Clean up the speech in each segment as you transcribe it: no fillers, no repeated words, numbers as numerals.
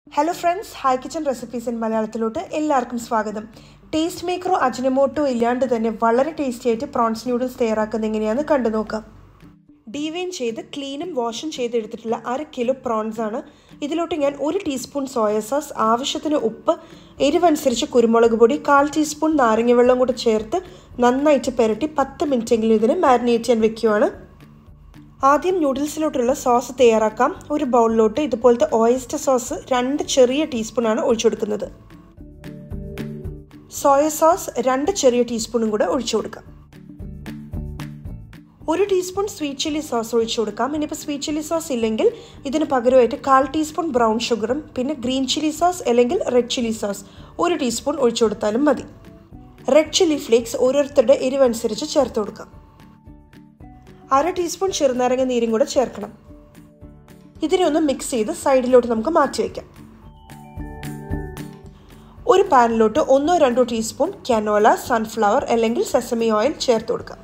Hello friends, Hi Kitchen Recipes in മലയാളത്തിലോട്ട് എല്ലാവർക്കും സ്വാഗതം. Taste മേക്കറോ Ajinomoto ഇല്ലാണ്ട് തന്നെ വളരെ ടേസ്റ്റി ആയിട്ട് പ്രോൺസ് നൂഡിൽസ് തയ്യാറാക്കുന്നത് എങ്ങനെയാണെന്ന് കണ്ടു നോക്കാം. ഡീവെയിൻ ചെയ്ത് ക്ലീനും വാഷും ചെയ്തെടുത്തിട്ടുള്ള 1/2 കിലോ പ്രോൺസ് ആണ്. ഇതിലോട്ട് ഞാൻ 1 ടീസ്പൂൺ സോയ സോസ്, ആവശ്യത്തിന് ഉപ്പ്, എരിവനുസരിച്ച് കുരുമുളക് പൊടി, 1/4 ടീസ്പൂൺ നാരങ്ങ വെള്ളം കൂടി ചേർത്ത് നന്നായിട്ട് പുരട്ടി 10 മിനിറ്റെങ്കിലും ഇതിനെ മാരിനേറ്റ് ചെയ്യാൻ വെക്കുകയാണ്. ആദ്യം നൂഡിൽസിലോട്ടുള്ള സോസ് തയ്യാറാക്കാം. ഒരു ബൗളിലോട്ട് ഇതുപോലത്തെ ഓയിസ്റ്റർ സോസ് 2 ചെറിയ ടീസ്പൂണാണ് ഒഴിച്ചു കൊടുക്കുന്നത്. സോയ സോസ് 2 ചെറിയ ടീസ്പൂണും കൂടെ ഒഴിച്ചു കൊടുക്കാം. 1 ടീസ്പൂൺ സ്വീറ്റ് ചില്ലി സോസ് ഒഴിച്ചു കൊടുക്കാം. ഇനിയിപ്പോൾ സ്വീറ്റ് ചില്ലി സോസ് ഇല്ലെങ്കിൽ ഇതിന് പകരമായിട്ട് 1/4 ടീസ്പൂൺ ബ്രൗൺ ഷുഗറും പിന്നെ ഗ്രീൻ ചില്ലി സോസ് അല്ലെങ്കിൽ റെഡ് ചില്ലി സോസ് 1 ടീസ്പൂൺ ഒഴിച്ചു കൊടുത്താലും മതി. റെഡ് ചില്ലി ഫ്ലേക്സ് ഓരോരുത്തരുടെ എരിവനുസരിച്ച് ചേർത്ത് കൊടുക്കാം. 1/2 ടീസ്പൂൺ ചെറുനാരങ്ങ നീരും കൂടെ ചേർക്കണം. ഇതിനെ ഒന്ന് മിക്സ് ചെയ്ത് സൈഡിലോട്ട് നമുക്ക് മാറ്റി വയ്ക്കാം. ഒരു പാനിലോട്ട് 1-2 ടീസ്പൂൺ കാനോല, സൺഫ്ലവർ അല്ലെങ്കിൽ സെസമി ഓയിൽ ചേർത്ത് കൊടുക്കാം.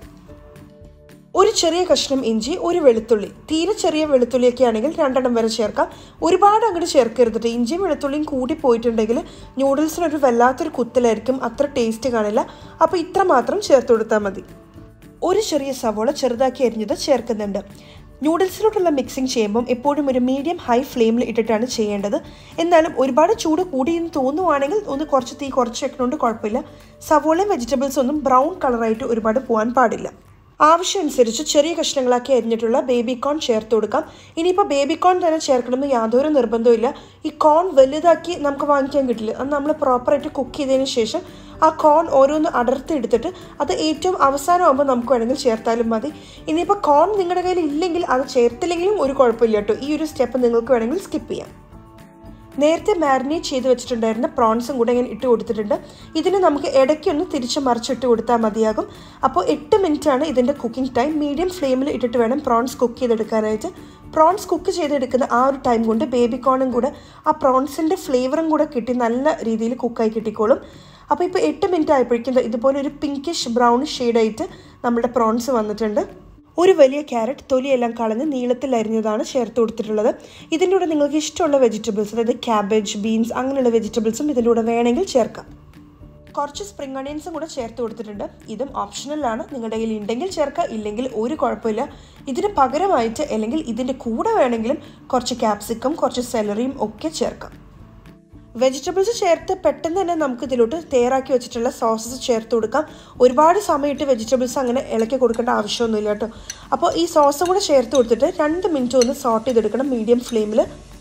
ഒരു ചെറിയ കഷ്ണം ഇഞ്ചി, ഒരു വെളുത്തുള്ളി, തീരെ ചെറിയ വെളുത്തുള്ളിയൊക്കെ ആണെങ്കിൽ 2 വരെ ചേർക്കാം. ഒരുപാട് അങ്ങോട്ട് ചേർക്കരുത്. ഇഞ്ചിയും വെളുത്തുള്ളിയും കൂടി പോയിട്ടുണ്ടെങ്കിൽ നൂഡിൽസിനൊരു വല്ലാത്തൊരു കുത്തലായിരിക്കും, അത്ര ടേസ്റ്റ് കാണില്ല. അപ്പോൾ ഇത്ര മാത്രം ചേർത്ത് കൊടുത്താൽ മതി. ഒരു ചെറിയ സവോള ചെറുതാക്കി അരിഞ്ഞത് ചേർക്കുന്നുണ്ട്. നൂഡിൽസിലോട്ടുള്ള മിക്സിംഗ് ചെയ്യുമ്പം എപ്പോഴും ഒരു മീഡിയം ഹൈ ഫ്ലെയിമിൽ ഇട്ടിട്ടാണ് ചെയ്യേണ്ടത്. എന്നാലും ഒരുപാട് ചൂട് കൂടിയെന്ന് തോന്നുവാണെങ്കിൽ ഒന്ന് കുറച്ച് തീ കുറച്ച് വെക്കണോണ്ട് കുഴപ്പമില്ല. സവോളയും വെജിറ്റബിൾസും ഒന്നും ബ്രൗൺ കളറായിട്ട് ഒരുപാട് പോകാൻ പാടില്ല. ആവശ്യമനുസരിച്ച് ചെറിയ കഷ്ണങ്ങളാക്കി അരിഞ്ഞിട്ടുള്ള ബേബി കോൺ ചേർത്ത് കൊടുക്കാം. ഇനിയിപ്പോൾ ബേബി കോൺ തന്നെ ചേർക്കണമെന്ന് യാതൊരു നിർബന്ധവും. ഈ കോൺ വലുതാക്കി നമുക്ക് വാങ്ങിക്കാൻ കിട്ടില്ല. അത് നമ്മൾ പ്രോപ്പറായിട്ട് കുക്ക് ചെയ്തതിന് ശേഷം ആ കോൺ ഓരോന്ന് അടർത്തിയെടുത്തിട്ട് അത് ഏറ്റവും അവസാനമാകുമ്പോൾ നമുക്ക് വേണമെങ്കിൽ ചേർത്താലും മതി. ഇനിയിപ്പോൾ കോൺ നിങ്ങളുടെ കയ്യിൽ ഇല്ലെങ്കിൽ അത് ചേർത്തില്ലെങ്കിലും ഒരു കുഴപ്പമില്ല കേട്ടോ. ഈ ഒരു സ്റ്റെപ്പ് നിങ്ങൾക്ക് വേണമെങ്കിൽ സ്കിപ്പ് ചെയ്യാം. നേരത്തെ മാരിനേറ്റ് ചെയ്ത് വെച്ചിട്ടുണ്ടായിരുന്ന പ്രോൺസും കൂടെ ഞാൻ ഇട്ട് കൊടുത്തിട്ടുണ്ട്. ഇതിന് നമുക്ക് ഇടയ്ക്കൊന്ന് തിരിച്ച് മറിച്ചിട്ട് കൊടുത്താൽ മതിയാകും. അപ്പോൾ 8 മിനിറ്റാണ് ഇതിൻ്റെ കുക്കിംഗ് ടൈം. മീഡിയം ഫ്ലെയിമിൽ ഇട്ടിട്ട് വേണം പ്രോൺസ് കുക്ക് ചെയ്തെടുക്കാനായിട്ട്. പ്രോൺസ് കുക്ക് ചെയ്തെടുക്കുന്ന ആ ഒരു ടൈം കൊണ്ട് ബേബി കോണും കൂടെ ആ പ്രോൺസിൻ്റെ ഫ്ലേവറും കൂടെ കിട്ടി നല്ല രീതിയിൽ കുക്കായി കിട്ടിക്കോളും. അപ്പോൾ ഇപ്പോൾ 8 മിനിറ്റ് ആയപ്പോഴേക്കും ഇതുപോലെ ഒരു പിങ്കിഷ് ബ്രൗൺ ഷെയ്ഡായിട്ട് നമ്മുടെ പ്രോൺസ് വന്നിട്ടുണ്ട്. ഒരു വലിയ ക്യാരറ്റ് തൊലിയെല്ലാം കളഞ്ഞ് നീളത്തിൽ അരിഞ്ഞതാണ് ചേർത്ത് കൊടുത്തിട്ടുള്ളത്. ഇതിൻ്റെ കൂടെ നിങ്ങൾക്ക് ഇഷ്ടമുള്ള വെജിറ്റബിൾസ്, അതായത് ക്യാബേജ്, ബീൻസ് അങ്ങനെയുള്ള വെജിറ്റബിൾസും ഇതിൻ്റെ കൂടെ വേണമെങ്കിൽ ചേർക്കാം. കുറച്ച് സ്പ്രിംഗ് ഒണിയൻസും കൂടെ ചേർത്ത് കൊടുത്തിട്ടുണ്ട്. ഇതും ഓപ്ഷണലാണ്. നിങ്ങളുടെ കയ്യിൽ ഉണ്ടെങ്കിൽ ചേർക്കാം, ഇല്ലെങ്കിൽ ഒരു കുഴപ്പമില്ല. ഇതിന് പകരമായിട്ട് അല്ലെങ്കിൽ ഇതിൻ്റെ കൂടെ വേണമെങ്കിലും കുറച്ച് ക്യാപ്സിക്കം, കുറച്ച് സെലറിയും ഒക്കെ ചേർക്കാം. വെജിറ്റബിൾസ് ചേർത്ത് പെട്ടെന്ന് തന്നെ നമുക്ക് ഇതിലോട്ട് തയ്യാറാക്കി വെച്ചിട്ടുള്ള സോസസ് ചേർത്ത് കൊടുക്കാം. ഒരുപാട് സമയത്ത് വെജിറ്റബിൾസ് അങ്ങനെ ഇളക്കി കൊടുക്കേണ്ട ആവശ്യമൊന്നുമില്ല കേട്ടോ. അപ്പോൾ ഈ സോസും കൂടെ ചേർത്ത് കൊടുത്തിട്ട് 2 മിനിറ്റ് ഒന്ന് സോട്ട് ചെയ്തെടുക്കണം മീഡിയം ഫ്ലെയിമിൽ.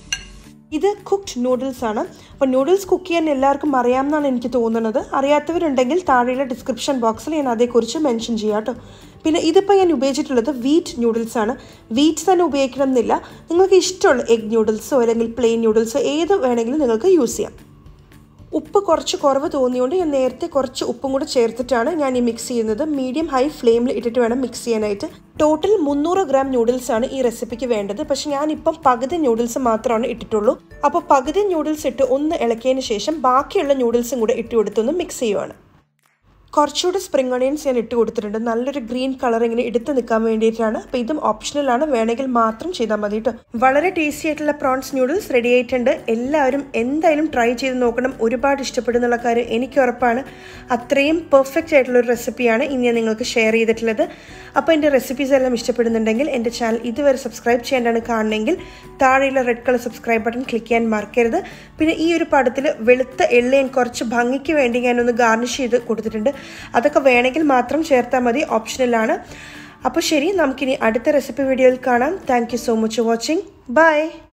ഇത് കുക്ക്ഡ് നൂഡിൽസ് ആണ്. അപ്പോൾ നൂഡിൽസ് കുക്ക് ചെയ്യാൻ എല്ലാവർക്കും അറിയാമെന്നാണ് എനിക്ക് തോന്നുന്നത്. അറിയാത്തവരുണ്ടെങ്കിൽ താഴെയുള്ള ഡിസ്ക്രിപ്ഷൻ ബോക്സിൽ ഞാൻ അതേക്കുറിച്ച് മെൻഷൻ ചെയ്യാം കേട്ടോ. പിന്നെ ഇതിപ്പോൾ ഞാൻ ഉപയോഗിച്ചിട്ടുള്ളത് വീറ്റ് നൂഡിൽസ് ആണ്. വീറ്റ് തന്നെ ഉപയോഗിക്കണം എന്നില്ല. നിങ്ങൾക്ക് ഇഷ്ടമുള്ള എഗ് നൂഡിൽസോ അല്ലെങ്കിൽ പ്ലെയിൻ നൂഡിൽസോ ഏത് വേണമെങ്കിലും നിങ്ങൾക്ക് യൂസ് ചെയ്യാം. ഉപ്പ് കുറച്ച് കുറവ് തോന്നിയുകൊണ്ട് ഞാൻ നേരത്തെ കുറച്ച് ഉപ്പും കൂടെ ചേർത്തിട്ടാണ് ഞാൻ ഈ മിക്സ് ചെയ്യുന്നത്. മീഡിയം ഹൈ ഫ്ലെയിമിൽ ഇട്ടിട്ട് വേണം മിക്സ് ചെയ്യാനായിട്ട്. ടോട്ടൽ 300 ഗ്രാം നൂഡിൽസ് ആണ് ഈ റെസിപ്പിക്ക് വേണ്ടത്. പക്ഷെ ഞാനിപ്പം പകുതി നൂഡിൽസ് മാത്രമാണ് ഇട്ടിട്ടുള്ളൂ. അപ്പോൾ പകുതി നൂഡിൽസ് ഇട്ട് ഒന്ന് ഇളക്കിയതിന് ശേഷം ബാക്കിയുള്ള നൂഡിൽസും കൂടെ ഇട്ട് കൊടുത്തൊന്ന് മിക്സ് ചെയ്യുവാണ്. കുറച്ചുകൂടി സ്പ്രിംഗ് ഒണിയൻസ് ഞാൻ ഇട്ട് കൊടുത്തിട്ടുണ്ട്. നല്ലൊരു ഗ്രീൻ കളർ ഇങ്ങനെ എടുത്ത് നിൽക്കാൻ വേണ്ടിയിട്ടാണ്. അപ്പോൾ ഇതും ഓപ്ഷണലാണ്, വേണമെങ്കിൽ മാത്രം ചെയ്താൽ മതി കേട്ടോ. വളരെ ടേസ്റ്റി ആയിട്ടുള്ള പ്രോൺസ് നൂഡിൽസ് റെഡി ആയിട്ടുണ്ട്. എല്ലാവരും എന്തായാലും ട്രൈ ചെയ്ത് നോക്കണം. ഒരുപാട് ഇഷ്ടപ്പെടുന്നുള്ള കാര്യം എനിക്ക് ഉറപ്പാണ്. അത്രയും പെർഫെക്റ്റ് ആയിട്ടുള്ളൊരു റെസിപ്പിയാണ് ഇനി ഞാൻ നിങ്ങൾക്ക് ഷെയർ ചെയ്തിട്ടുള്ളത്. അപ്പോൾ എൻ്റെ റെസിപ്പീസ് എല്ലാം ഇഷ്ടപ്പെടുന്നുണ്ടെങ്കിൽ എൻ്റെ ചാനൽ ഇതുവരെ സബ്സ്ക്രൈബ് ചെയ്യേണ്ടതാണ് കാണണമെങ്കിൽ താഴെയുള്ള red colour subscribe button click ചെയ്യാൻ മറക്കരുത്. പിന്നെ ഈ ഒരു പടത്തിൽ വെളുത്ത എള്ളയും കുറച്ച് ഭംഗിക്ക് വേണ്ടി ഞാനൊന്ന് ഗാർണിഷ് ചെയ്ത് കൊടുത്തിട്ടുണ്ട്. അതൊക്കെ വേണമെങ്കിൽ മാത്രം ചേർത്താൽ മതി, ഓപ്ഷണലാണ്. അപ്പോൾ ശരി, നമുക്കിനി അടുത്ത റെസിപ്പി വീഡിയോയിൽ കാണാം. Thank you so much for watching. By.